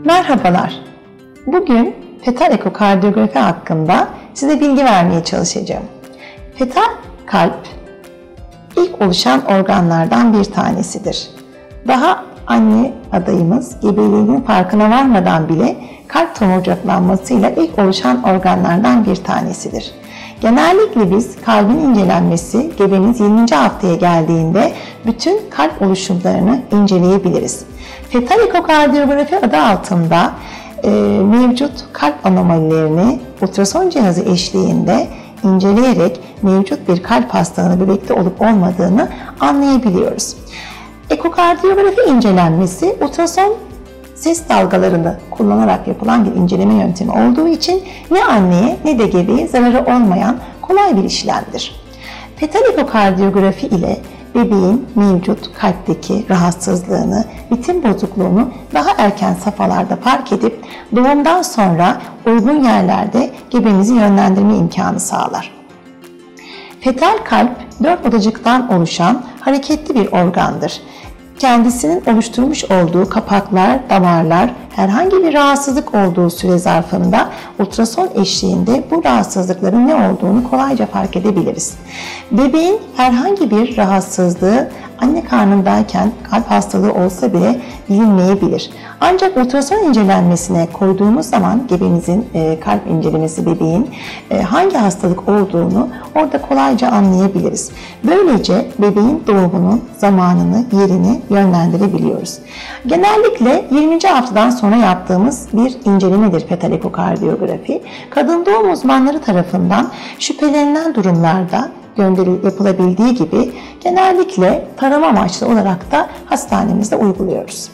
Merhabalar. Bugün fetal ekokardiyografi hakkında size bilgi vermeye çalışacağım. Fetal kalp ilk oluşan organlardan bir tanesidir. Daha anne adayımız gebeliğinin farkına varmadan bile kalp tomograflanmasıyla ilk oluşan organlardan bir tanesidir. Genellikle biz kalbin incelenmesi gebemiz 20. haftaya geldiğinde bütün kalp oluşumlarını inceleyebiliriz. Fetal ekokardiyografi adı altında mevcut kalp anomalilerini ultrason cihazı eşliğinde inceleyerek mevcut bir kalp hastalığının bebekte olup olmadığını anlayabiliyoruz. Ekokardiyografi incelenmesi ultrason ses dalgalarını kullanarak yapılan bir inceleme yöntemi olduğu için ne anneye ne de gebeye zararı olmayan kolay bir işlemdir. Fetal ekokardiyografi ile bebeğin mevcut kalpteki rahatsızlığını, ritim bozukluğunu daha erken safhalarda fark edip doğumdan sonra uygun yerlerde gebemizi yönlendirme imkanı sağlar. Fetal kalp 4 odacıktan oluşan hareketli bir organdır. Kendisinin oluşturmuş olduğu kapaklar, damarlar herhangi bir rahatsızlık olduğu süre zarfında ultrason eşliğinde bu rahatsızlıkların ne olduğunu kolayca fark edebiliriz. Bebeğin herhangi bir rahatsızlığı anne karnındayken kalp hastalığı olsa bile bilinmeyebilir. Ancak ultrason incelenmesine koyduğumuz zaman gebemizin kalp incelemesi bebeğin hangi hastalık olduğunu orada kolayca anlayabiliriz. Böylece bebeğin doğumunun zamanını, yerini yönlendirebiliyoruz. Genellikle 20. haftadan sonra yaptığımız bir incelemedir fetal ekokardiyografi. Kadın doğum uzmanları tarafından şüphelenilen durumlarda yapılabildiği gibi genellikle tarama amaçlı olarak da hastanemizde uyguluyoruz.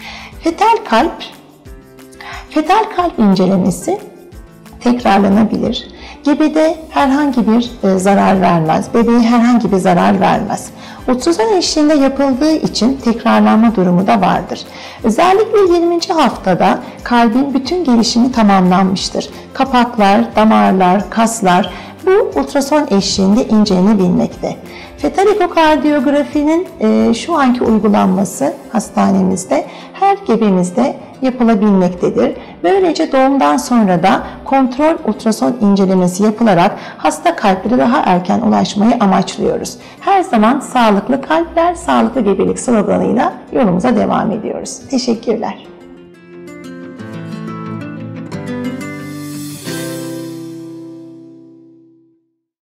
Fetal kalp incelemesi tekrarlanabilir. Gebede herhangi bir zarar vermez, bebeğe herhangi bir zarar vermez. Ultrason eşliğinde yapıldığı için tekrarlanma durumu da vardır. Özellikle 20. haftada kalbin bütün gelişimi tamamlanmıştır. Kapaklar, damarlar, kaslar bu ultrason eşliğinde incelenebilmekte. Fetal ekokardiyografinin şu anki uygulanması hastanemizde her gebemizde yapılabilmektedir. Böylece doğumdan sonra da kontrol ultrason incelemesi yapılarak hasta kalplere daha erken ulaşmayı amaçlıyoruz. Her zaman sağlıklı kalpler, sağlıklı gebelik sloganıyla yolumuza devam ediyoruz. Teşekkürler.